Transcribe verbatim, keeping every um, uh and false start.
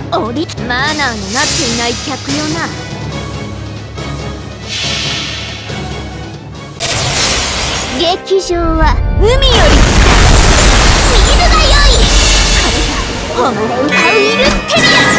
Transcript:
おりマナーのなっていない客よな。劇場は海より近い。見るがよい。これが誉れ歌うイルステリア。